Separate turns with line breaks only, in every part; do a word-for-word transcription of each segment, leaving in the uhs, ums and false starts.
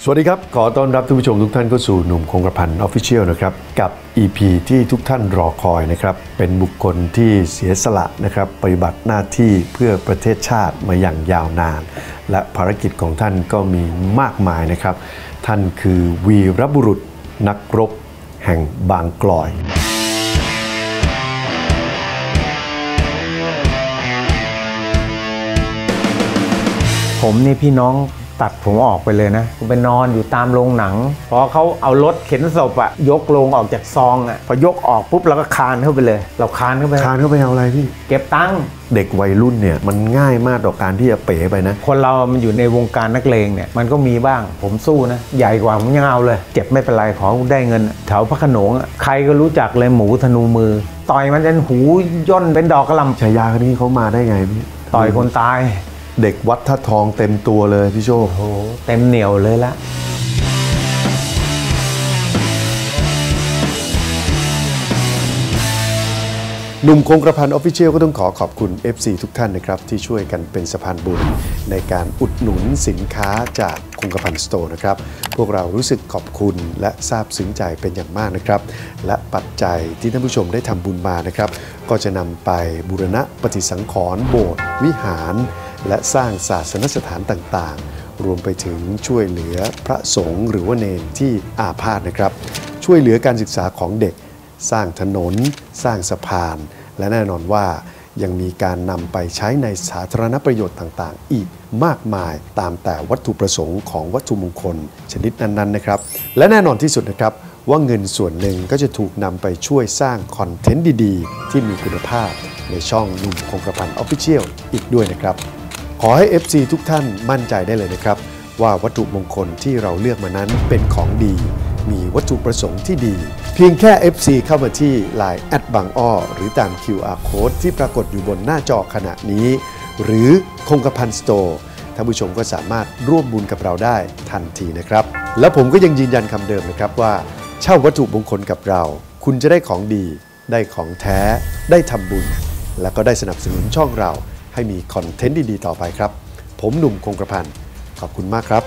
สวัสดีครับขอต้อนรับท่านผู้ชมทุกท่านเข้าสู่หนุ่มคงกระพัน Official นะครับกับ อี พี ที่ทุกท่านรอคอยนะครับเป็นบุคคลที่เสียสละนะครับปฏิบัติหน้าที่เพื่อประเทศชาติมาอย่างยาวนานและภารกิจของท่านก็มีมากมายนะครับท่านคือวีรบุรุษนักรบแห่งบางกลอย
ผมนี่พี่น้องตัดผมออกไปเลยนะผมไปนอนอยู่ตามโรงหนังพอเขาเอารถเข็นศพอะยกโลงออกจากซองอะพอยกออกปุ๊บเราก็คานเข้าไปเลยเราคานเข้าไป
คานเข้าไปเอาอะไรพี่
เก็บตังค์
เด็กวัยรุ่นเนี่ยมันง่ายมากต่อการที่จะเป๋ไปนะ
คนเรามันอยู่ในวงการนักเลงเนี่ยมันก็มีบ้างผมสู้นะใหญ่กว่าผมยังเอาเลยเจ็บไม่เป็นไรขอได้เงินแถวพระโขนงใครก็รู้จักเลยหมูธนูมือต่อยมันจนหูย่นเป็นดอกกระหล่ำ
ฉายาคนนี้เขามาได้ไงพี่
ต่อยคนตาย
เด็กวัดท่าทองเต็มตัวเลยพี่โชค
โอ้เต็มเหนียวเลยละ
หนุ่มคงกระพัน Official ก็ต้องขอขอบคุณ เอฟ ซี ทุกท่านนะครับที่ช่วยกันเป็นสะพานบุญในการอุดหนุนสินค้าจากคงกระพันสโตร์นะครับพวกเรารู้สึกขอบคุณและซาบซึ้งใจเป็นอย่างมากนะครับและปัจจัยที่ท่านผู้ชมได้ทำบุญมานะครับก็จะนำไปบูรณะปฏิสังขรณ์โบสถ์วิหารและสร้างศาสนสถานต่างๆรวมไปถึงช่วยเหลือพระสงฆ์หรือว่าเณรที่อาพาธนะครับช่วยเหลือการศึกษาของเด็กสร้างถนนสร้างสะพานและแน่นอนว่ายังมีการนำไปใช้ในสาธารณประโยชน์ต่างๆอีกมากมายตามแต่วัตถุประสงค์ของวัตถุมงคลชนิดนั้นๆนะครับและแน่นอนที่สุดนะครับว่าเงินส่วนหนึ่งก็จะถูกนำไปช่วยสร้างคอนเทนต์ดีๆที่มีคุณภาพในช่องหนุ่มคงกระพัน Official อีกด้วยนะครับขอให้ เอฟ ซี ทุกท่านมั่นใจได้เลยนะครับว่าวัตถุมงคลที่เราเลือกมานั้นเป็นของดีมีวัตถุประสงค์ที่ดีเพียงแค่ เอฟ ซี เข้ามาที่ ไลน์ แอท บางอ้อหรือตาม คิว อาร์ Code ที่ปรากฏอยู่บนหน้าจอขณะนี้หรือคงกระพันสโตร์ท่านผู้ชมก็สามารถร่วมบุญกับเราได้ทันทีนะครับและผมก็ยังยืนยันคำเดิมนะครับว่าเช่าวัตถุมงคลกับเราคุณจะได้ของดีได้ของแท้ได้ทำบุญและก็ได้สนับสนุนช่องเราให้มีคอนเทนต์ดีๆต่อไปครับผมหนุ่มคงกระพันขอบคุณมากครับ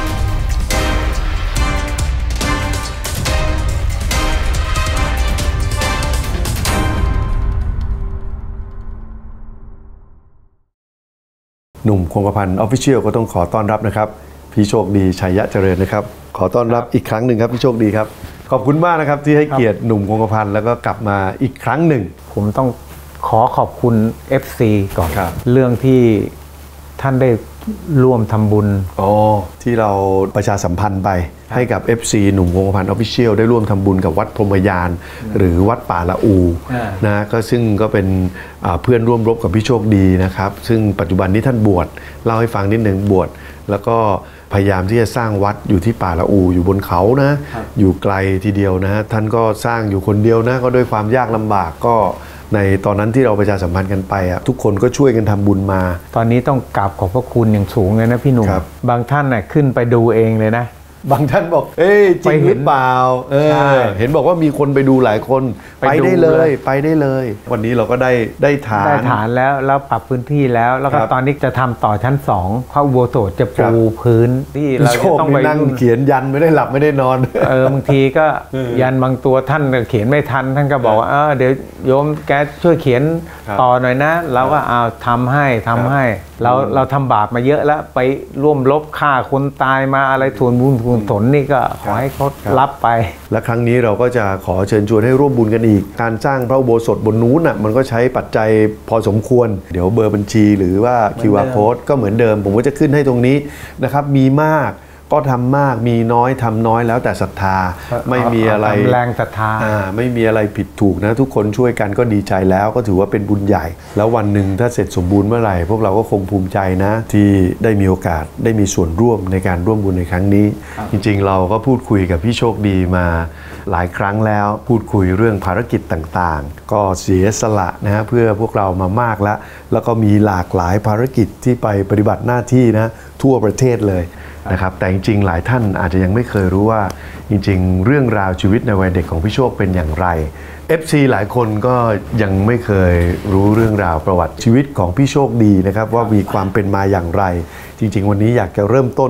หนุ่มคงกระพัน Official ก็ต้องขอต้อนรับนะครับพี่โชคดีชัยยะเจริญนะครับขอต้อนรับอีกครั้งหนึ่งครับพี่โชคดีครับขอบคุณมากนะครับที่ให้เกียรติหนุ่มคงกระพันแล้วก็กลับมาอีกครั้งหนึ่ง
ผมต้องขอขอบคุณ เอฟ ซี ก่อนเรื่องที่ท่านได้ร่วมทำบุญ
อ๋อที่เราประชาสัมพันธ์ไปให้กับ เอฟ ซี หนุ่มคงกระพัน Official ได้ร่วมทำบุญกับวัดพรหมยานหรือวัดป่าละอูนะก็ซึ่งก็เป็นเพื่อนร่วมรบกับพี่โชคดีนะครับซึ่งปัจจุบันนี้ท่านบวชเล่าให้ฟังนิดหนึ่งบวชแล้วก็พยายามที่จะสร้างวัดอยู่ที่ป่าละอูอยู่บนเขานะอยู่ไกลทีเดียวนะท่านก็สร้างอยู่คนเดียวนะก็ด้วยความยากลำบากก็ในตอนนั้นที่เราประชาสัมพันธ์กันไปอ่ะทุกคนก็ช่วยกันทำบุญมา
ตอนนี้ต้องกราบขอบพระคุณอย่างสูงเลยนะพี่หนุ่มบางท่านน่ะขึ้นไปดูเองเลยนะ
บางท่านบอกเอ้ยจริงหรือเปล่าเออเห็นบอกว่ามีคนไปดูหลายคนไปได้เลยไปได้เลยวันนี้เราก็ได้ได้ฐาน
ได้ฐานแล้วแล้วปรับพื้นที่แล้วแล้วก็ตอนนี้จะทำต่อชั้นสองพระอุโบสถจะปูพื้นที่เราจะต้องไป
นั่งเขียนยันไม่ได้หลับไม่ได้นอน
เออบางทีก็ยันบางตัวท่านเขียนไม่ทันท่านก็บอกว่าเออเดี๋ยวโยมแกช่วยเขียนต่อหน่อยนะเราก็เอาทำให้ทำให้เราเราทำบาปมาเยอะแล้วไปร่วมลบฆ่าคนตายมาอะไรทวนบุญกุศลนี่ก็ขอให้เขารับไป
และครั้งนี้เราก็จะขอเชิญชวนให้ร่วมบุญกันอีกการสร้างพระอุโบสถบนนู้นอ่ะมันก็ใช้ปัจจัยพอสมควรเดี๋ยวเบอร์บัญชีหรือว่า คิว อาร์ Code ก็เหมือนเดิมผมก็จะขึ้นให้ตรงนี้นะครับมีมากก็ทำมากมีน้อยทำน้อยแล้วแต่ศรัทธาไม่มีอะไร
แรงศรัทธา
ไม่มีอะไรผิดถูกนะทุกคนช่วยกันก็ดีใจแล้วก็ถือว่าเป็นบุญใหญ่แล้ววันหนึ่งถ้าเสร็จสมบูรณ์เมื่อไหร่พวกเราก็คงภูมิใจนะที่ได้มีโอกาสได้มีส่วนร่วมในการร่วมบุญในครั้งนี้จริงๆเราก็พูดคุยกับพี่โชคดีมาหลายครั้งแล้วพูดคุยเรื่องภารกิจต่างๆก็เสียสละนะฮะเพื่อพวกเรามามากแล้วแล้วก็มีหลากหลายภารกิจที่ไปปฏิบัติหน้าที่นะทั่วประเทศเลยนะครับแต่จริงๆหลายท่านอาจจะยังไม่เคยรู้ว่าจริงๆเรื่องราวชีวิตในวัยเด็กของพี่โชคเป็นอย่างไร เอฟ ซี หลายคนก็ยังไม่เคยรู้เรื่องราวประวัติชีวิตของพี่โชคดีนะครับว่ามีความเป็นมาอย่างไรจริงๆวันนี้อยากจะเริ่มต้น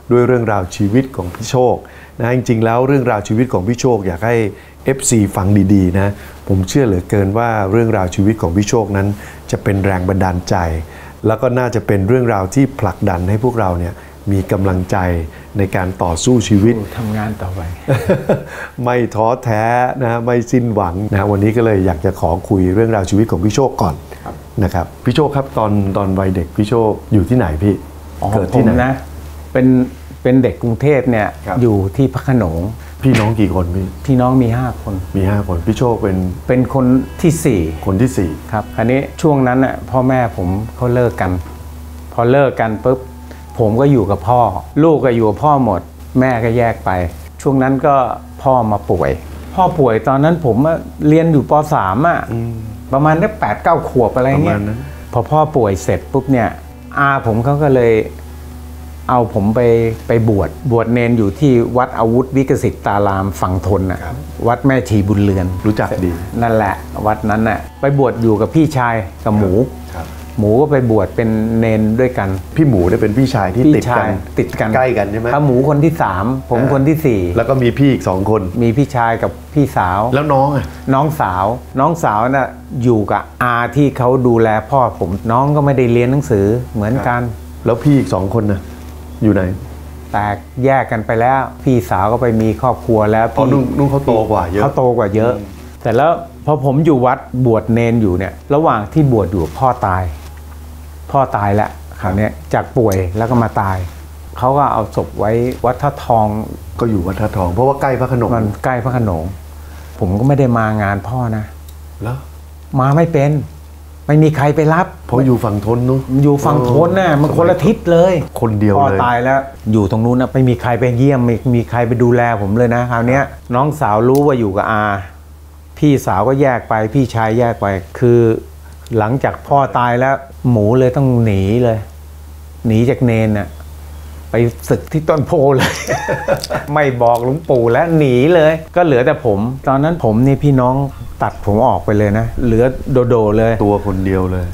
ด้วยเรื่องราวชีวิตของพี่โชคนะจริงๆแล้วเรื่องราวชีวิตของพี่โชคอยากให้ เอฟ ซี ฟังดีๆนะผมเชื่อเหลือเกินว่าเรื่องราวชีวิตของพี่โชคนั้นจะเป็นแรงบันดาลใจแล้วก็น่าจะเป็นเรื่องราวที่ผลักดันให้พวกเราเนี่ยมีกำลังใจในการต่อสู้ชีวิต
ทำงานต่อไป
ไม่ท้อแท้นะไม่สิ้นหวังนะวันนี้ก็เลยอยากจะขอคุยเรื่องราวชีวิตของพี่โชคก่อนนะครับพี่โชคครับตอนตอนวัยเด็กพี่โชคอยู่ที่ไหนพี่
เกิดที่ไหนนะเป็นเป็นเด็กกรุงเทพเนี่ยอยู่ที่พระโขนง
พี่น้องกี่คนพี่
พี่น้องมีห้าคน
มีห้าคนพี่โชคเป็น
เป็นคนที่สี่
คนที่สี่
ครับอันนี้ช่วงนั้นน่ะพ่อแม่ผมเขาเลิกกันพอเลิกกันปุ๊บผมก็อยู่กับพ่อลูกก็อยู่กับพ่อหมดแม่ก็แยกไปช่วงนั้นก็พ่อมาป่วยพ่อป่วยตอนนั้นผมเรียนอยู่ป.สาม อ่ะประมาณได้แปดเก้าขวบอะไรเงี้ยพอพ่อป่วยเสร็จปุ๊บเนี่ยอาผมเขาก็เลยเอาผมไปไปบวชบวชเนนอยู่ที่วัดอาวุธวิกสิตตารามฝั่งทนน่ะวัดแม่ชีบุญเรือน
รู้จักดี
นั่นแหละวัดนั้นน่ะไปบวชอยู่กับพี่ชายกับหมูหมูก็ไปบวชเป็นเนนด้วยกัน
พี่หมูเนี่ยเป็นพี่ชายที่ติดกัน
ติดกัน
ใกล้กันใช่ไหม
ถ้าหมูคนที่สามผมคนที่สี่
แล้วก็มีพี่อีกสองคน
มีพี่ชายกับพี่สาว
แล้วน้องอ่ะ
น้องสาวน้องสาวน่ะอยู่กับอาที่เขาดูแลพ่อผมน้องก็ไม่ได้เรียนหนังสือเหมือนกัน
แล้วพี่อีกสองคนน่ะอยู่ไหน
แตกแยกกันไปแล้วพี่สาวก็ไปมีครอบครัวแล้ว
พี่นุ่งเขาโตกว่าเยอะ
เขาโตกว่าเยอะแต่แล้วพอผมอยู่วัดบวชเนนอยู่เนี่ยระหว่างที่บวชอยู่พ่อตายพ่อตายแล้วคราวนี้จากป่วยแล้วก็มาตายเขาก็เอาศพไว้วัดท่าทอง
ก็อยู่วัดท่าทองเพราะว่าใกล้พระโขนง
มันใกล้พระโขนงผมก็ไม่ได้มางานพ่อนะ
แล้ว
มาไม่เป็นไม่มีใครไปรับ
เพราะอยู่ฝั่งทนเนาะ
อยู่ฝั่งทนน่ะมันคนละทิศเลย
คนเดียวเลย
พ่อตายแล้วอยู่ตรงนู้นนะไม่มีใครไปเยี่ยมไม่มีใครไปดูแลผมเลยนะคราวนี้น้องสาวรู้ว่าอยู่กับอาพี่สาวก็แยกไปพี่ชายแยกไปคือหลังจากพ่อตายแล้วหมูเลยต้องหนีเลยหนีจากเนนน่ะไปศึกที่ต้นโพเลย ไม่บอกหลวงปู่แล้วหนีเลยก็เหลือแต่ผมตอนนั้นผมนี่พี่น้องตัดผมออกไปเลยนะเหลือโดโดเลย
ตัวคนเดียวเลย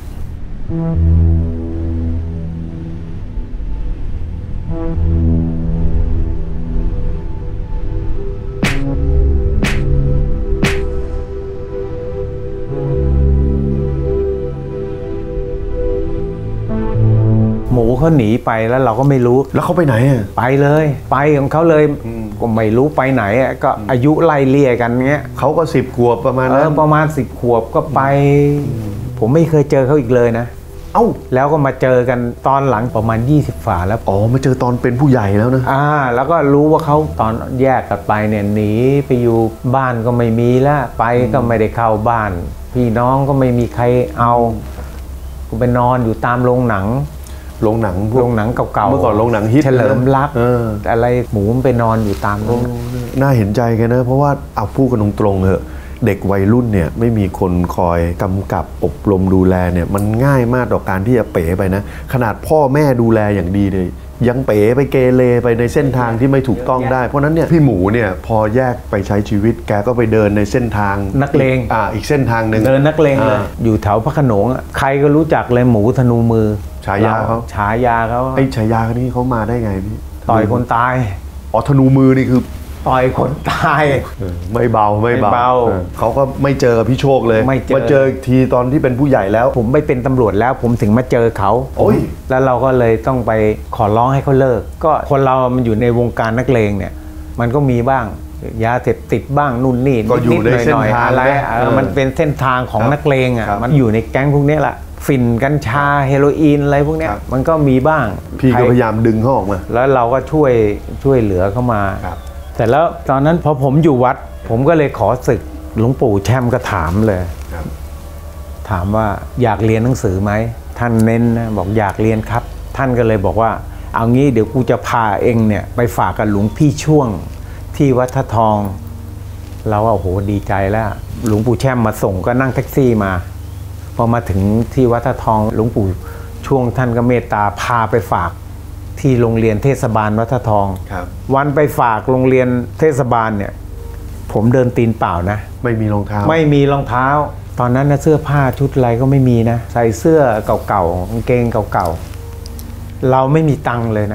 หมูเขาหนีไปแล้วเราก็ไม่รู้
แล้วเขาไปไหนอ่ะ
ไปเลยไปของเขาเลยก็ไม่รู้ไปไหนอ่ะก็อายุไล่เลี่ยกันเงี้ย
เขาก็สิบขวบประมาณนั้น
ประมาณสิบขวบก็ไปผมไม่เคยเจอเขาอีกเลยนะ
เอ้า
แล้วก็มาเจอกันตอนหลังประมาณยี่สิบฝาแล้ว
อ๋อมาเจอตอนเป็นผู้ใหญ่แล้วนะ
อ่าแล้วก็รู้ว่าเขาตอนแยกกันไปเนี่ยหนีไปอยู่บ้านก็ไม่มีแล้วไปก็ไม่ได้เข้าบ้านพี่น้องก็ไม่มีใครเอาก็ไปนอนอยู่ตามโรงหนัง
โรงหนัง
โรงหนังเก่าๆ
เมื่อก่อนโรงหนังฮิต
เฉลิมรักอะไรหมูไปนอนอยู่ตามโรง
น่าเห็นใจกันนะเพราะว่าเอาพูดกันตรงๆเถอะเด็กวัยรุ่นเนี่ยไม่มีคนคอยกำกับอบรมดูแลเนี่ยมันง่ายมากต่อการที่จะเป๋ไปนะขนาดพ่อแม่ดูแลอย่างดีเลยยังเป๋ไปเกเรไปในเส้นทางที่ไม่ถูกต้องได้เพราะนั้นเนี่ยพี่หมูเนี่ยพอแยกไปใช้ชีวิตแกก็ไปเดินในเส้นทาง
นักเลง
อ่าอีกเส้นทางหนึ่ง
เดินนักเลงเลยอยู่แถวพระโขนงใครก็รู้จักเลยหมูธนูมือ
ฉายาเขา
ฉายาเขา
ไอ้ฉายานี้เขามาได้ไงพี่
ต่อยคนตาย
อ๋อธนูมือนี่คือ
ต่อยคนตาย
ไม่เบาไม่เบาเขาก็ไม่เจอกับพี่โชคเลยมาเจอทีตอนที่เป็นผู้ใหญ่แล้ว
ผมไม่เป็นตำรวจแล้วผมถึงมาเจอเขา
โอ้ย
แล้วเราก็เลยต้องไปขอร้องให้เขาเลิกก็คนเรามันอยู่ในวงการนักเลงเนี่ยมันก็มีบ้างยาเสพติดบ้างนู่นนี่
ก็อยู่ในเส้นทาง
อะไรมันเป็นเส้นทางของนักเลงอ่ะมันอยู่ในแก๊งพวกนี้แหละฝิ่นกัญชาเฮโรอีนอะไรพวกนี้มันก็มีบ้าง
พี่ก็พยายามดึงเขาออกมา
แล้วเราก็ช่วยช่วยเหลือเข้ามาแต่แล้วตอนนั้นพอผมอยู่วัดผมก็เลยขอศึกหลวงปู่แช่มก็ถามเลยถามว่าอยากเรียนหนังสือไหมท่านเน้นนะบอกอยากเรียนครับท่านก็เลยบอกว่าเอางี้เดี๋ยวกูจะพาเองเนี่ยไปฝากกับหลวงพี่ช่วงที่วัดท่าทองเราโอ้โหดีใจแล้วหลวงปู่แช่มมาส่งก็นั่งแท็กซี่มาพอมาถึงที่วัดท่าทองหลวงปู่ช่วงท่านก็เมตตาพาไปฝากที่โรงเรียนเทศบาลวัดท่าทองวันไปฝากโรงเรียนเทศบาลเนี่ยผมเดินตีนเปล่านะ
ไม่มีรองเท้า
ไม่มีรองเท้าตอนนั้นนะเสื้อผ้าชุดอะไรก็ไม่มีนะใส่เสื้อเก่าๆกางเกงเก่าๆเราไม่มีตังค์เลยนะ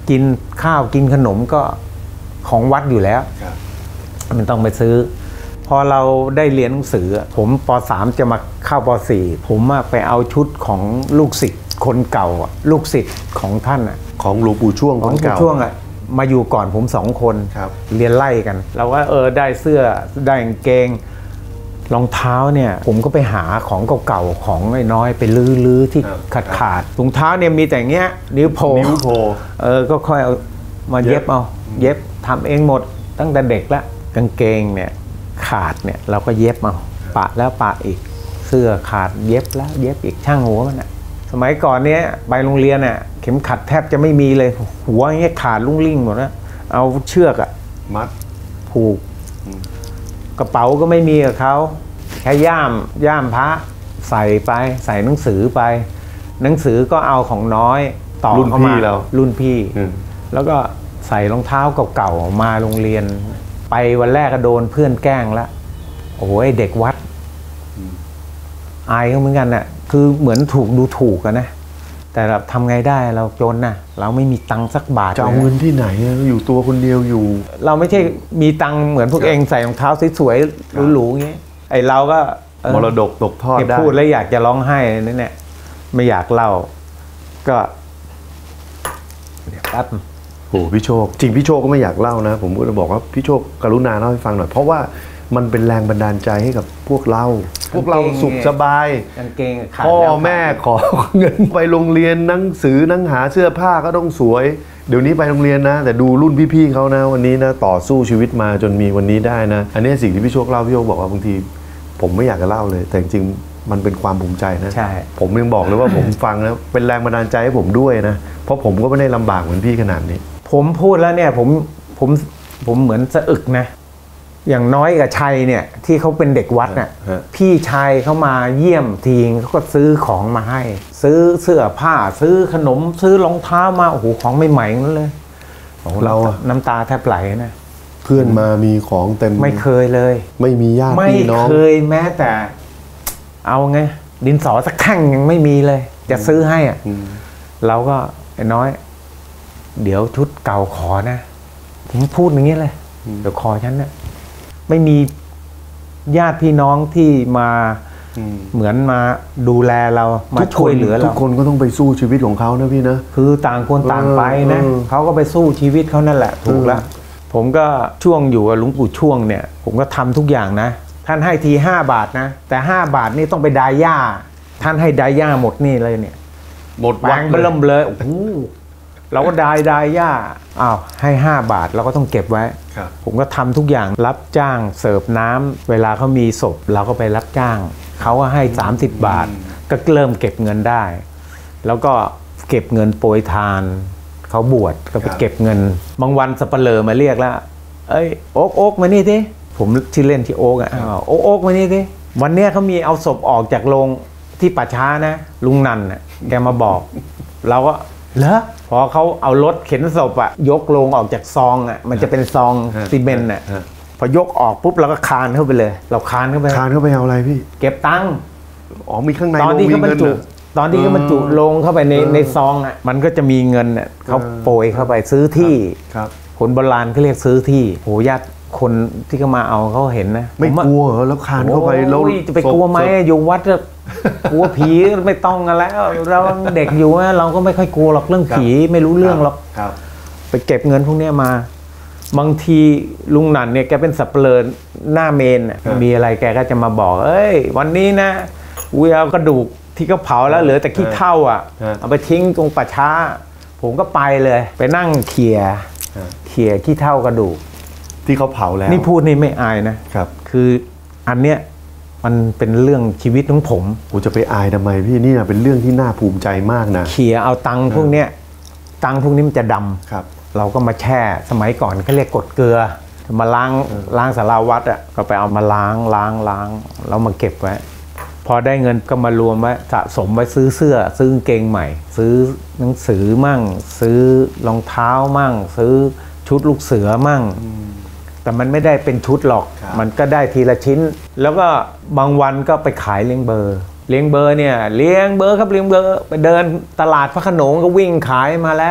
กินข้าวกินขนมก็ของวัดอยู่แล้วมันต้องไปซื้อพอเราได้เรียนหนังสือผมป สาม จะมาเข้าป สี่ ผมไปเอาชุดของลูกศิษย์คนเก่าลูกศิษย์ของท่าน
ของหลวงปู่ช่วง
ของหลวงปู่ช่วงอ่ะมาอยู่ก่อนผมสองคนเรียนไล่กันเราก็เออได้เสื้อได้กางเกงรองเท้าเนี่ยผมก็ไปหาของเก่าๆของน้อยๆไปลื้อๆที่ขาดขาดถุงเท้าเนี่ยมีแต่เงี้ยนิ้วโผล่
นิ้วโผล่
เออก็ค่อยเอามาเย็บเอาเย็บทำเองหมดตั้งแต่เด็กละกางเกงเนี่ยขาดเนี่ยเราก็เย็บเอาปะแล้วปะอีกเสื้อขาดเย็บแล้วเย็บอีกช่างหัวมันอ่ะสมัยก่อนเนี้ยไปโรงเรียนน่ะเข็มขัดแทบจะไม่มีเลยหัวอย่างเงี้ยขาดลุ่งลิ่งหมดนะเอาเชือกอะ
มัด
ผูกกระเป๋าก็ไม่มีกับเขาแค่ย่ามย่ามพระใส่ไปใส่หนังสือไปหนังสือก็เอาของน้อยต่อเข้ามาแล้วรุ่นพี่แล้วก็ใส่รองเท้าเก่าๆมาโรงเรียนไปวันแรกก็โดนเพื่อนแกล้งแล้วโอ้ยเด็กวัดอายก็เหมือนกันน่ะคือเหมือนถูกดูถูกกันนะแต่เราทำไงได้เราจนนะเราไม่มีตังค์สักบาท
จะเอาเงินที่ไหนอยู่ตัวคนเดียวอยู่
เราไม่ใช่มีตังค์เหมือนพวกเองใส่รองเท้าสวยๆหรูๆอย่างเงี้ยไอเราก็
มรดกตกทอดได้
พูดแล้วอยากจะร้องไห้นี่เนี่ยไม่อยากเล่าก็เดี๋ยวแป๊บ
โอ้พี่โชคจริงพี่โชคก็ไม่อยากเล่านะผมก็จะบอกว่าพี่โชคกรุณาเล่าให้ฟังหน่อยเพราะว่ามันเป็นแรงบันดาลใจให้กับพวกเราพวกเราสุขสบายพ่อแม่ขอเงินไปโรงเรียนหนังสือหนังหาเสื้อผ้าก็ต้องสวยเดี๋ยวนี้ไปโรงเรียนนะแต่ดูรุ่นพี่ๆเขานะวันนี้นะต่อสู้ชีวิตมาจนมีวันนี้ได้นะอันนี้สิ่งที่พี่โชคเล่าพี่โชคบอกว่าบางทีผมไม่อยากจะเล่าเลยแต่จริงมันเป็นความภูมิใจนะ
ใช่
ผมยังบอกเลยว่าผมฟังแล้วเป็นแรงบันดาลใจให้ผมด้วยนะเพราะผมก็ไม่ได้ลำบากเหมือนพี่ขนาดนี้
ผมพูดแล้วเนี่ยผมผมผมเหมือนสะอึกนะอย่างน้อยกับชัยเนี่ยที่เขาเป็นเด็กวัดน่ะพี่ชายเขามาเยี่ยมทีเขาก็ซื้อของมาให้ซื้อเสื้อผ้าซื้อขนมซื้อรองเท้ามาโอ้โหของใหม่ๆนั่นเลยเราน้ำตาแทบไหลนะ
เพื่อนมามีของเต็ม
ไม่เคยเลย
ไม่มีญาติพี่น้อง
ไม่เคยแม้แต่เอาไงดินสอสักแท่งยังไม่มีเลยจะซื้อให้อ่ะเราก็ไอ้น้อยเดี๋ยวชุดเก่าขอนะผมพูดอย่างนี้เลยเดี๋ยวขอฉันเนี่ยไม่มีญาติพี่น้องที่มาเหมือนมาดูแลเรามาช่วยเหลือเรา
ทุกคนก็ต้องไปสู้ชีวิตของเขานะพี่นะ
คือต่างคนต่างไปนะเขาก็ไปสู้ชีวิตเขานั่นแหละถูกแล้วผมก็ช่วงอยู่กับหลวงปู่ช่วงเนี่ยผมก็ทำทุกอย่างนะท่านให้ทีห้าบาทนะแต่ห้าบาทนี่ต้องไปดายย่าท่านให้ดายย่าหมดนี่เลยเนี่ย
หมด
แบงค์เบิ่มเลยโอ้โหเราก็ดายดายย่าอ้าวให้ห้าบาทเราก็ต้องเก็บไว้ผมก็ทำทุกอย่างรับจ้างเสิร์ฟน้ำเวลาเขามีศพเราก็ไปรับจ้างเขาก็ให้สามสิบบาทก็เริ่มเก็บเงินได้แล้วก็เก็บเงินโปรยทานเขาบวชก็ไปเก็บเงินบางวันสัปเหร่อมาเรียกแล้วเอ้ยโอ๊กโอ๊กมานี่ดิผมชื่อเล่นที่โอ๊กอ่ะโอ๊กโอ๊กมานี่ดิวันเนี้ยเขามีเอาศพออกจากโรงที่ป่าช้านะลุงนันน่ะแกมาบอกเราก็เหรอพอเขาเอารถเข็นศพอะยกโลงออกจากซองอะมันจะเป็นซองซีเมนต์อะพอยกออกปุ๊บเราก็คานเข้าไปเลยเราคานเข้าไป
คานเข้าไปเอาอะไรพี่
เก็บตังค์
อ๋อมีข้างใน
ตอนที่เขาบรรจุตอนที่เขาบรรจุโลงเข้าไปในในซองอะมันก็จะมีเงินอะเขาโปรยเข้าไปซื้อที่คนโบราณเขาเรียกซื้อที่โหญาติคนที่เขามาเอาเขาเห็นนะ
ไม่กลัวเหรอแล้วคานเข้าไปแล้ว
จะไปกลัวไหมอยู่วัดจะกลัวผีไม่ต้องกันแล้วเราเด็กอยู่นะเราก็ไม่ค่อยกลัวหรอกเรื่องผีไม่รู้เรื่องหรอกไปเก็บเงินพวกนี้มาบางทีลุงหนันเนี่ยแกเป็นสับเปลือหน้าเมนมีอะไรแกก็จะมาบอกเอ้ยวันนี้นะกูเอากระดูกที่เขาเผาแล้วเหลือแต่ขี้เถ้าอ่ะเอาไปทิ้งตรงป่าช้าผมก็ไปเลยไปนั่งเขี่ยเขี่ยขี้เถ้ากระดูก
ที่เขาเผาแล้ว
นี่พูดนี่ไม่อายนะครับคืออันเนี้ยมันเป็นเรื่องชีวิตของผม
กูจะไปอายทำไมพี่นี่เป็นเรื่องที่น่าภูมิใจมากนะ
เขี่ยเอาตังค์พวกเนี้ยตังค์พวกนี้มันจะดำ
ครับ
เราก็มาแช่สมัยก่อนเขาเรียกกดเกลือมาล้างล้างสาราวัดอ่ะก็ไปเอามาล้างล้างล้างแล้วมาเก็บไว้พอได้เงินก็มารวมไว้สะสมไว้ซื้อเสื้อซื้อกางเกงใหม่ซื้อหนังสือมั่งซื้อรองเท้ามั่งซื้อชุดลูกเสือมั่งแต่มันไม่ได้เป็นชุดหรอกมันก็ได้ทีละชิ้นแล้วก็บางวันก็ไปขายเลี้ยงเบอร์เลี้ยงเบอร์เนี่ยเลี้ยงเบอร์ครับเลี้ยงเบอร์ไปเดินตลาดพระโขนงก็วิ่งขายมาแล้ว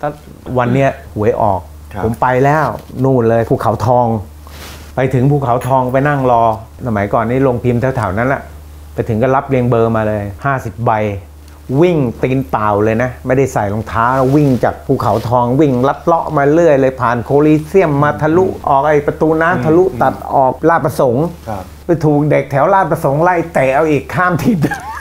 ถ้าวันเนี้ยหวยออกผมไปแล้วนู่นเลยภูเขาทองไปถึงภูเขาทองไปนั่งรอสมัยก่อนนี่ลงพิมพ์แถวๆนั้นแหละไปถึงก็รับเรียงเบอร์มาเลยห้าสิบใบวิ่งตีนเปล่าเลยนะไม่ได้ใส่รองเท้าวิ่งจากภูเขาทองวิ่งลัดเลาะมาเรื่อยเลยผ่านโคลิเซียมมาทะลุออกไอ้ประตูน้ำทะลุตัดออกลาดประสงค์ไปถูกเด็กแถวลาดประสงค์ไล่เตะเอาอีกข้ามทิศ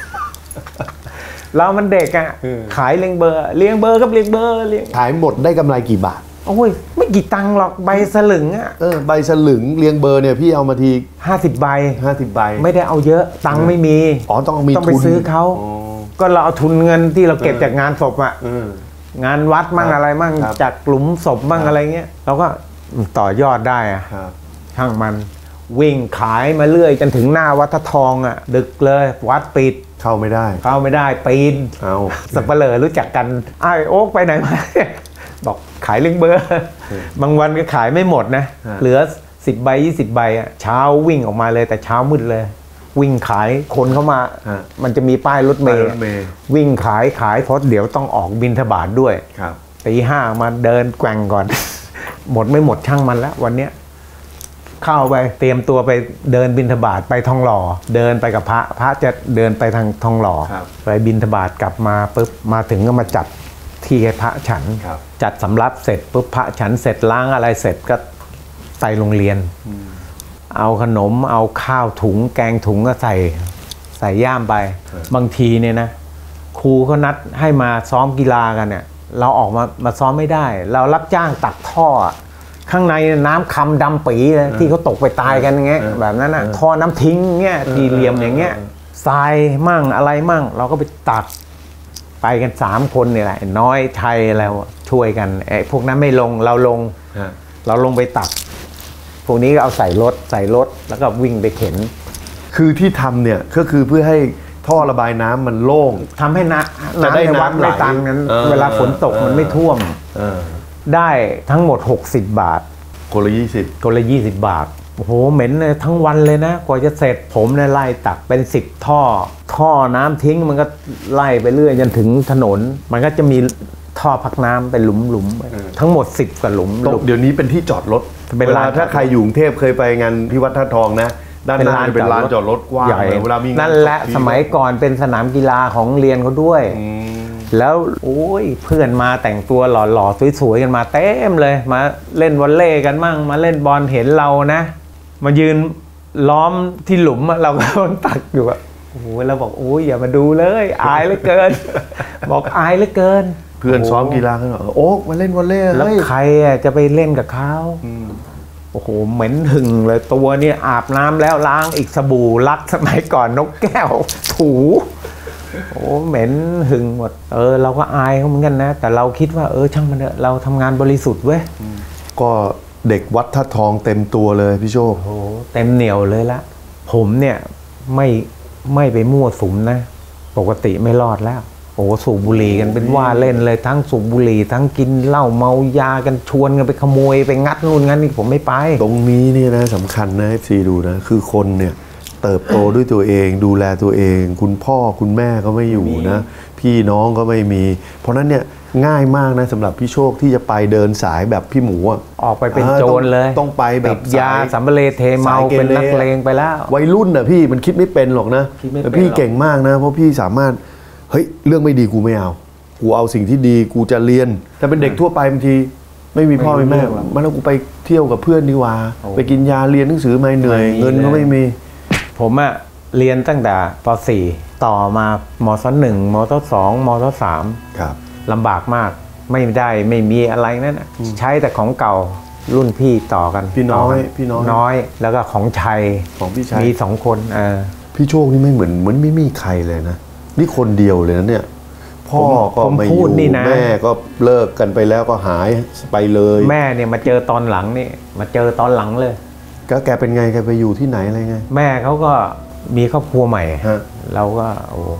เรามันเด็กอ่ะขายเรียงเบอร์เรียงเบอร์กับเรียงเบอร์เรียง
ขายหมดได้กำไรกี่บาท
โอ้ยไม่กี่ตังค์หรอกใบสลึงอ่ะ
เออใบสลึงเรียงเบอร์เนี่ยพี่เอามาที
ห้าสิบใบ
ห้าสิบใบ
ไม่ได้เอาเยอะตังค์ไม่มี
อ๋อต้องมี
ต้องไปซื้อเขาก็เราเอาทุนเงินที่เราเก็บจากงานศพอ่ะงานวัดมั่งอะไรมั่งจากหลุมศพมั่งอะไรเงี้ยเราก็ต่อยอดได้อ่ะช่างมันวิ่งขายมาเรื่อยจนถึงหน้าวัดทองอ่ะดึกเลยวัดปิด
เข้าไม่ได้
เข้าไม่ได้ปีน
เอา
สับเปลือรู้จักกันไอ้โอ๊กไปไหนมาบอกขายเลี้ยงเบอร์บางวันก็ขายไม่หมดนะเหลือสิบใบยี่สิบใบอ่ะเช้าวิ่งออกมาเลยแต่เช้ามืดเลยวิ่งขายคนเข้ามามันจะมีป้ายรถเมล์วิ่งขายขายเพราะเดี๋ยวต้องออกบิณฑบาตด้วยตีห้ามาเดินแกว่งก่อนหมดไม่หมดช่างมันแล้ววันเนี้ยเข้าไปเตรียมตัวไปเดินบิณฑบาตไปทองหล่อเดินไปกับพระพระจะเดินไปทางทองหล่อไปบิณฑบาตกลับมาปุ๊บมาถึงก็มาจัดที่ให้พระฉันจัดสำรับเสร็จปุ๊บพระฉันเสร็จล้างอะไรเสร็จก็ไปโรงเรียนเอาขนมเอาข้าวถุงแกงถุงก็ใส่ใส่ย่ามไปบางทีเนี่ยนะครูเขานัดให้มาซ้อมกีฬากันเนี่ยเราออกมามาซ้อมไม่ได้เรารับจ้างตักท่อข้างในน้ำคำดำปีที่เขาตกไปตายกันอย่างเงี้ยแบบนั้นอ่ะท่อน้ำทิ้งเงี้ยสี่เหลี่ยมอย่างเงี้ยทรายมั่งอะไรมั่งเราก็ไปตักไปกันสามคนนี่แหละน้อยไทยแล้วช่วยกันไอ้พวกนั้นไม่ลงเราลงเราลงไปตักพวกนี้ก็เอาใส่รถใส่รถแล้วก็วิ่งไปเข็น
คือที่ทำเนี่ยก็คือเพื่อให้ท่อระบายน้ำมันโล่ง
ทำให้น้ำน้ำในวัดไม่ตันงั้นเวลาฝนตกมันไม่ท่วมได้ทั้งหมดหกสิบบาท
คนละยี่สิบ
คนละยี่สิบบาทโอ้โหเหม็นเลยทั้งวันเลยนะกว่าจะเสร็จผมเนี่ยไล่ตักเป็นสิบท่อท่อน้ำทิ้งมันก็ไล่ไปเรื่อยจนถึงถนนมันก็จะมีท่อพักน้ำเป็นหลุมๆทั้งหมดสิบกว่าหลุม
เดี๋ยวนี้เป็นที่จอดรถเวลาถ้าใครอยู่กรุงเทพเคยไปงานที่วัดท่าทองนะด้านหน้าเป็นลานจอดรถกว้างเวลามี
นั่นแหละสมัยก่อนเป็นสนามกีฬาของเรียนเขาด้วยแล้วโอ้ยเพื่อนมาแต่งตัวหล่อๆสวยๆกันมาเต็มเลยมาเล่นวอลเลย์กันมั่งมาเล่นบอลเห็นเรานะมายืนล้อมที่หลุมเราก็ตักอยู่อะโอ้ยเราบอกโอ้ยอย่ามาดูเลยอายเหลือเกินบอกอายเหลือเกิน
เพื่อนซ้อมกีฬาเขาบอกโอ๊กมาเล่นวอลเลย์
แล้วใครจะไปเล่นกับเขาโอ้โหเหม็นหึงเลยตัวเนี่ยอาบน้ำแล้วล้างอีกสบู่ลักสมัยก่อนนกแก้วถูโอ้เหม็นหึงหมดเออเราก็อายเขาเหมือนกันนะแต่เราคิดว่าเออช่างมันเถอะเราทำงานบริสุทธิ์เว้ย
ก็เด็กวัดท่าทองเต็มตัวเลยพี่โชค
โอ้เต็มเหนียวเลยละผมเนี่ยไม่ไม่ไปมั่วสุมนะปกติไม่รอดแล้วโอ้สูบบุหรี่กันเป็นว่าเล่นเลยทั้งสูบบุหรี่ทั้งกินเหล้าเมายากันชวนกันไปขโมยไปงัดนู่นงั้นนี่ผมไม่ไป
ตรงนี้นี่นะสำคัญนะเอฟซีดูนะคือคนเนี่ยเติบโตด้วยตัวเองดูแลตัวเองคุณพ่อคุณแม่ก็ไม่อยู่นะพี่น้องก็ไม่มีเพราะนั้นเนี่ยง่ายมากนะสำหรับพี่โชคที่จะไปเดินสายแบบพี่หมู
ออกไปเป็นโจรเลย
ต้องไปแบบ
ยาสัมเบเลเทเมาเป็นนักเลงไปแล้ว
วัยรุ่นน่ะพี่มันคิดไม่เป็นหรอกนะแต่พี่เก่งมากนะเพราะพี่สามารถเฮ้ยเรื่องไม่ดีกูไม่เอากูเอาสิ่งที่ดีกูจะเรียนแต่เป็นเด็กทั่วไปบางทีไม่มีพ่อไม่แม่มันแล้วกูไปเที่ยวกับเพื่อนดีกว่าไปกินยาเรียนหนังสือไม่เหนื่อยเงินก็ไม่มี
ผมอะเรียนตั้งแต่ป .สี่ ต่อมามศ.หนึ่ง มศ.สอง มศ.สาม
ครับ
ลำบากมากไม่ได้ไม่มีอะไรนั่นใช้แต่ของเก่ารุ่นพี่ต่อกัน
พี่น้อยพี่น้อย
น้อยแล้วก็ของชัย
ของพี่ชัย
มีสองคนเออ
พี่โชคนี่ไม่เหมือนเหมือนไม่มีใครเลยนะนี่คนเดียวเลยนะเนี่ยพ่อก็ไม่อยู่แม่ก็เลิกกันไปแล้วก็หายไปเลย
แม่เนี่ยมาเจอตอนหลังนี่มาเจอตอนหลังเลย
ก็แกเป็นไงแกไปอยู่ที่ไหนอะไรไง
แม่เขาก็มีครอบครัวใหม่เราก็โอ้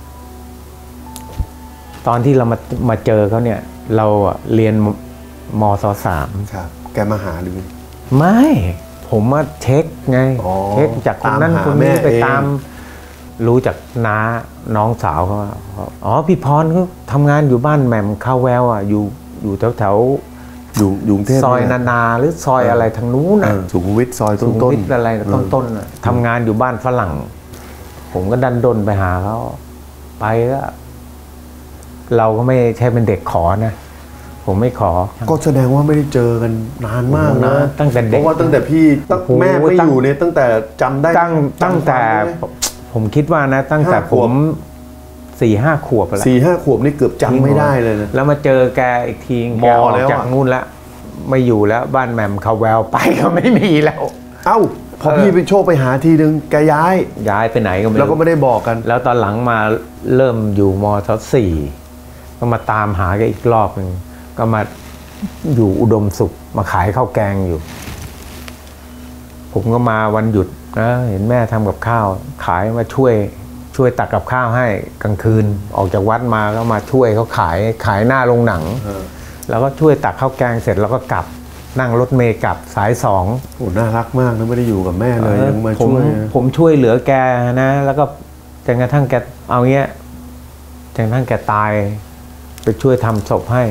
ตอนที่เรามามาเจอเขาเนี่ยเราเรียนมศ.สาม
ครับแกมาหาหรือ
ไม่ผมมาเช็คไงเช็คจากคนนั้นคนนี้ไปตามรู้จากน้าน้องสาวเขาอ๋อพี่พรเขาทำงานอยู่บ้านแหม่มข้าวแววอ่ะอยู่อยู่แถวแถว
อยู่อยู่กรุงเทพ
ซอยนานาหรือซอยอะไรทางนู้น
เอ
นะ
อสุขุมวิทซอยต้
สุ
น
ขุม
ต้น
วิทอะไรต้นต้นน่ะทำงานอยู่บ้านฝรั่ง ผมก็ดันดนไปหาเขาไปก็เราก็ไม่ใช่เป็นเด็กขอนะ ผมไม่ขอ
ก็แสดงว่าไม่ได้เจอกันนานมากนะ
ตั้งแต่เด็ก
เพราะว่าตั้งแต่พี่ตั้ง
โอ้โห
แม่ไม่อยู่เนี่ยตั้งแต่จำได้
ตั้งตั้งแต่
จำความได้ไหม
ผมคิดว่านะ ตั้งแต่
ห้าข
ผ
วบ
มสี่ห้าขวบแล้ว
สี่ห้าขวบนี่เกือบจำไม่ได้เลยนะ
แล้วมาเจอแกอีกที
ม
แกออก
แล้วอะ
จากนู่นแล้วไม่อยู่แล้วบ้านแหม่มเขาแววไปก็ไม่มีแล้ว
เอ้าพอ
เออ
พี่ไปโชคไปหาทีนึงแกย้าย
ย้ายไปไหนก็ไม่รู้
แล้วก็ไม่ได้บอกกัน
แล้วตอนหลังมาเริ่มอยู่มศสี่ก็มาตามหาแกอีกรอบหนึ่งก็มาอยู่อุดมสุขมาขายข้าวแกงอยู่ ผมก็มาวันหยุดนะเห็นแม่ทำกับข้าว ขายมาช่วยช่วยตักกับข้าวให้กลางคืน ออกจากวัดมาก็มาช่วยเขาขายขายหน้าโรงหนัง
เออ
แล้วก็ช่วยตักข้าวแกงเสร็จแล้วก็กลับนั่งรถเมล์กลับสายสอง
โอ้น่ารักมากนะไม่ได้อยู่กับแม่เลยยังมา
ผม
ช่วยนะ
ผมช่วยเหลือแกนะ แล้วก็จนกระทั่งแกเอาเงี้ยจนกระทั่งแกตาย ไปช่วยทำศพให้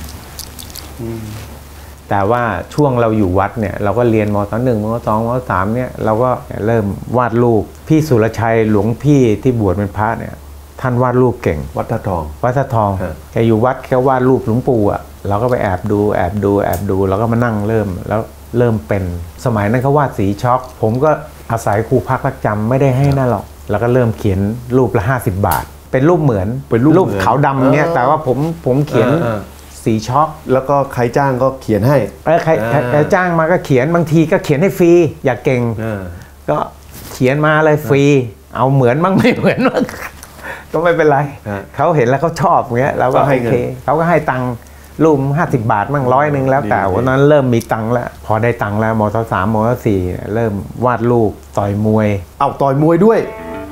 แต่ว่าช่วงเราอยู่วัดเนี่ยเราก็เรียนมศหนึ่งมศสองมศสามเนี่ยเราก็เริ่มวาดรูปพี่สุรชัยหลวงพี่ที่บวชเป็นพระเนี่ย ท่านวาดรูปเก่ง
วัดท่าทอง
วัดสะทอง
ครับ
แกอยู่วัดแค่วาดรูปหลวงปู่อ่ะเราก็ไปแอบดูแอบดูแอบดูแล้วก็มานั่งเริ่มแล้วเริ่มเป็นสมัยนั้นเขาวาดสีช็อก ผมก็อาศัยครูพักรักจำไม่ได้ให้นั่นหรอกแล้วก็เริ่มเขียนรูปละห้าสิบบาท เป็นรูปเหมือน
เป็นรูปเหมือน
ขาวดำเนี้ย
เออ
แต่ว่าผมผมเขียน
เออเออ
สีช็อก
แล้วก็ใครจ้างก็เขียนให้
เออใครใคร
อ่า
ใครจ้างมาก็เขียนบางทีก็เขียนให้ฟรีอยากเก่ง
เออ
ก็เขียนมาเลยฟรี เอาเหมือนบ้างไม่เหมือนบ้างก็ไม่เป็นไร
ฮะ
เขาเห็นแล้วเขาชอบเงี้ยเราก็
ก็ให้
โอ
เงิน
เคเขาก็ให้ตังค์รูปห้าสิบบาทมั่งร้อยหนึ่งแล้วแต่
ดี
วันนั้นเริ่มมีตังค์แล้ว พอได้ตังค์แล้วมศสามมศสี่เริ่มวาดรูปต่อยมวย
เอาต่อยมวยด้วย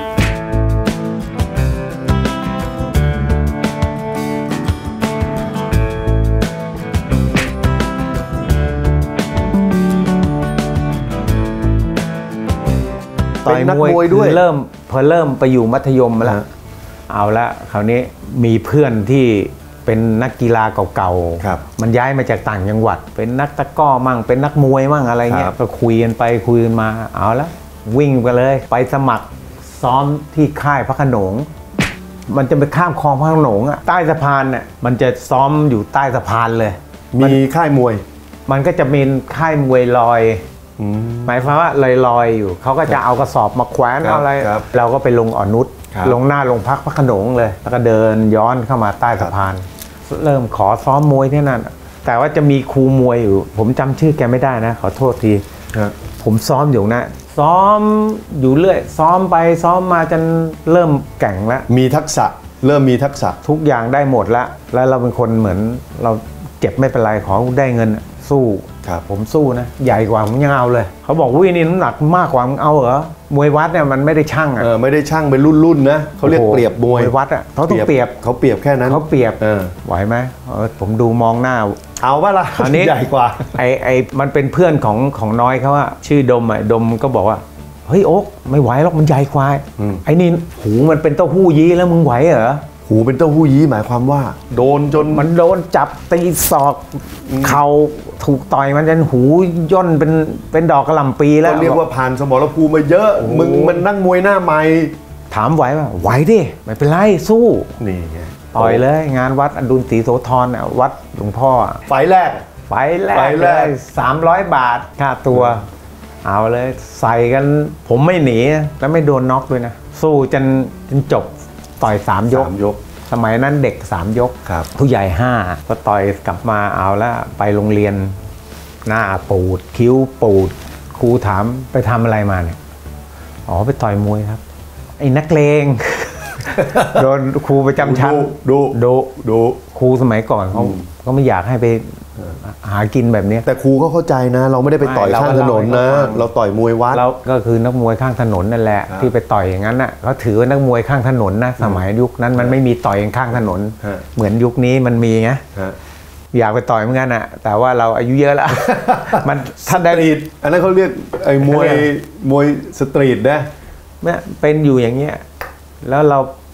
ต่อยมวย
เป็นนักมวยด้วย
คือเริ่มพอเริ่มไปอยู่มัธยมมาแล้ว
ฮะ
เอาละคราวนี้มีเพื่อนที่เป็นนักกีฬาเก่า
ครับ
มันย้ายมาจากต่างจังหวัด เป็นนักตะกร้อมั่งเป็นนักมวยมั่งอะไรเงี้
ครั
ย
บ
ก็คุยกันไปคุยกันมาเอาละวิ่งไปเลยไปสมัครซ้อมที่ค่ายพระโขนง มันจะไปข้ามคลองพระโขนงอะใต้สะพานเนี่ยมันจะซ้อมอยู่ใต้สะพานเลย
มีค่ายมวย
มันก็จะมีค่ายมวยลอย
อืม
หมายความว่าลอยๆอยอยู่เขาก็จะเอากระสอบมาแขวน
ครับ
เอาอะไร
ครับ
เราก็ไปลงอ่อนนุช
ครับ
ลงหน้าลงพักพระโขนงเลย แล้วก็เดินย้อนเข้ามาใต้สะพาน เริ่มขอซ้อมมวยที่นั่นแต่ว่าจะมีครูมวยอยู่ ผมจำชื่อแกไม่ได้นะ ขอโทษที
ฮะ
ผมซ้อมอยู่นะซ้อมอยู่เรื่อยซ้อมไปซ้อมมาจนเริ่มแก่งแล้ว
มีทักษะเริ่มมีทักษะ
ทุกอย่างได้หมดแล้ว แล้วเราเป็นคนเหมือนเราเจ็บไม่เป็นไรขอได้เงินสู้
ครับ
ผมสู้นะ ใหญ่กว่าผมยังเอาเลย เขาบอกวินี่น้ำหนักมากกว่ามึงเอาเหรอมวยวัดเนี่ยมันไม่ได้ช่างอ่ะ
เออไม่ได้ช่างเป็นรุ่นๆนะเขาเรียก
โอ้โห
เปรียบมวย
วัดอ่ะเขาต้องเปรียบ
เขาเปรียบแค่นั้น
เขาเปรียบ
เออ
ไหวไหมเออผมดูมองหน้า
เอาว่าล่ะ
อันนี้
ใหญ่กว่า
ไอไอมันเป็นเพื่อนของของน้อยเขาอะชื่อดมอะดมก็บอกว่าเฮ้ยโอ๊กไม่ไหวหรอกมันใหญ่กว่า
อืม
ไอ้นี่หูมันเป็นเต้าหู้ยี้แล้วมึงไหวเหรอ
หูเป็นเต้าหู้ยี้หมายความว่า โดนจน
มันโดนจับตีศอกเข่าถูกต่อยมันจนหูย่นเป็นเป็นดอกกระหล่ำปีแล้ว
ก็เรียกว่าผ่านสมรภูมิมาเยอะ มึงมันนั่งมวยหน้าใหม่
ถามไหวป่ะไหวดิไม่เป็นไรสู้
นี่ไง
ต่อยเลย งานวัดอดุลศรีโสธรอะวัดหลวงพ่ออะ
ไฟล์แรก
ไปแร
ไป
ก
แร
เล
ก
ยสามร้อยบาทค่าตัว เอาเลยใส่กันผมไม่หนีแล้วไม่โดนน็อกด้วยนะ สู้จนจนจบต่อยสามยก
สามยก
สมัยนั้นเด็กสามยก
ครับ
ผู้ใหญ่ห้าก็ต่อยกลับมาเอาแล้วไปโรงเรียนหน้าปูด คิ้วปูด ครูถามไปทำอะไรมาเนี่ยอ๋อไปต่อยมวยครับ ไอ้นักเลง โดนครูประจำชั้น
ดู
โด
ดู
ครูสมัยก่อนเขาเขาไม่อยากให้ไปหากินแบบนี้
แต่ครูก็เข้าใจนะ เราไม่ได้ไปต่อย
ไม่
ข้างถนนนะ
เราก็เล่าให้เขาฟัง
เราต่อยมวยวัด
เราก็คือนักมวยข้างถนนนั่นแหละ
ครับ
ที่ไปต่อยอย่างนั้นน่ะเขาถือว่านักมวยข้างถนนนะสมัยยุคนั้นมันไม่มีต่อยกันข้างถนน
ฮะ
เหมือนยุคนี้มันมีไง
ฮะ
อยากไปต่อยเหมือนกันอ่ะแต่ว่าเราอายุเยอะแล้ว มันถ้าได้
สตรีทอันนั้นเขาเรียกไอ้มวย
เขาเรียก
มวยสตรีทนะ
เนี่ยเป็นอยู่อย่างเงี้ยแล้วเรา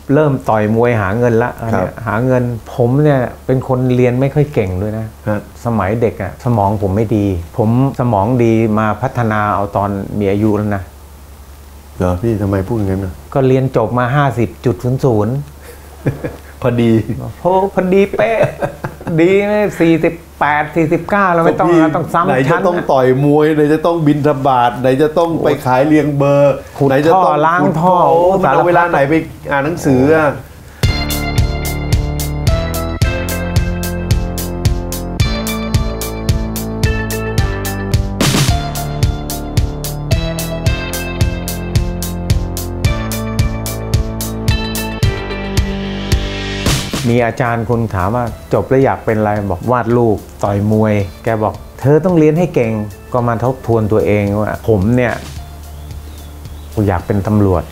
เริ่มต่อยมวยหาเงินละเนี่ยหาเงินผมเนี่ยเป็นคนเรียนไม่ค่อยเก่งด้วยนะสมัยเด็กอะสมองผมไม่ดีผมสมองดีมาพัฒนาเอาตอนมีอายุแล้วนะ
เหรอพี่ทำไมพูดอย่างนั้นนะ
ก็เรียนจบมา ห้าสิบจุดศูนย์ศูนย์
พอดี
โอ้พอดีเป๊ะดีนะสี่สิบแปด สี่สิบเก้าเราไม่ต้องต้องซ้ำ
ไหนจะต้องต่อยมวยไหนจะต้องบินทบาทไหนจะต้องไปขายเลียงเบอร์ไหนจะต้อง
ล้างท่อ
มันเอาเวลาไหนไปอ่านหนังสืออ่ะ
มีอาจารย์คนถามว่าจบแล้วอยากเป็นอะไรบอกวาดรูปต่อยมวยแกบอกเธอต้องเรียนให้เก่งก็มาทบทวนตัวเองว่าผมเนี่ยอยากเป็นตำรวจ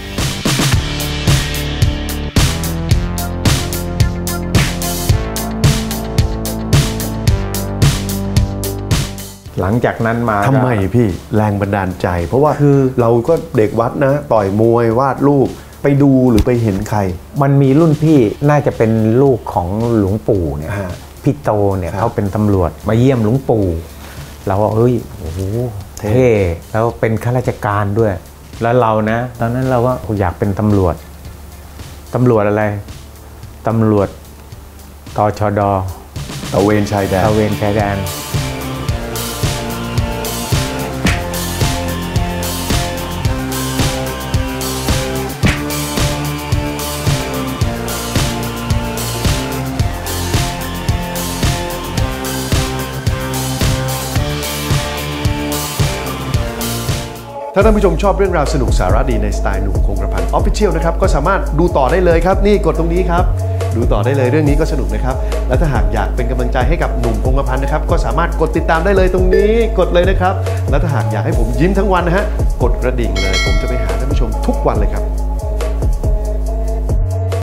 หลังจากนั้นมา
ทำไมพี่แรงบันดาลใจเพราะว่าคือเราก็เด็กวัดนะต่อยมวยวาดรูปไปดูหรือไปเห็นใคร
มันมีรุ่นพี่น่าจะเป็นลูกของหลวงปู่เนี่ยพี่โตเนี่ยเขาเป็นตำรวจมาเยี่ยมหลวงปู่เราว่าเฮ้ยโอ้โหเท่แล้วเป็นข้าราชการด้วยแล้วเรานะตอนนั้นเราก็อยากเป็นตำรวจตำรวจอะไรตำรวจตชด.
ตระเวนชายแดน
ตระเวนชายแดน
ถ้าท่านผู้ชมชอบเรื่องราวสนุกสาระดีในสไตล์หนุ่มคงกระพัน Official นะครับก็สามารถดูต่อได้เลยครับนี่กดตรงนี้ครับดูต่อได้เลยเรื่องนี้ก็สนุกนะครับและถ้าหากอยากเป็นกำลังใจให้กับหนุ่มคงกระพันนะครับก็สามารถกดติดตามได้เลยตรงนี้กดเลยนะครับและถ้าหากอยากให้ผมยิ้มทั้งวันนะฮะกดกระดิ่งเลยผมจะไปหาท่านผู้ชมทุกวันเลยครับ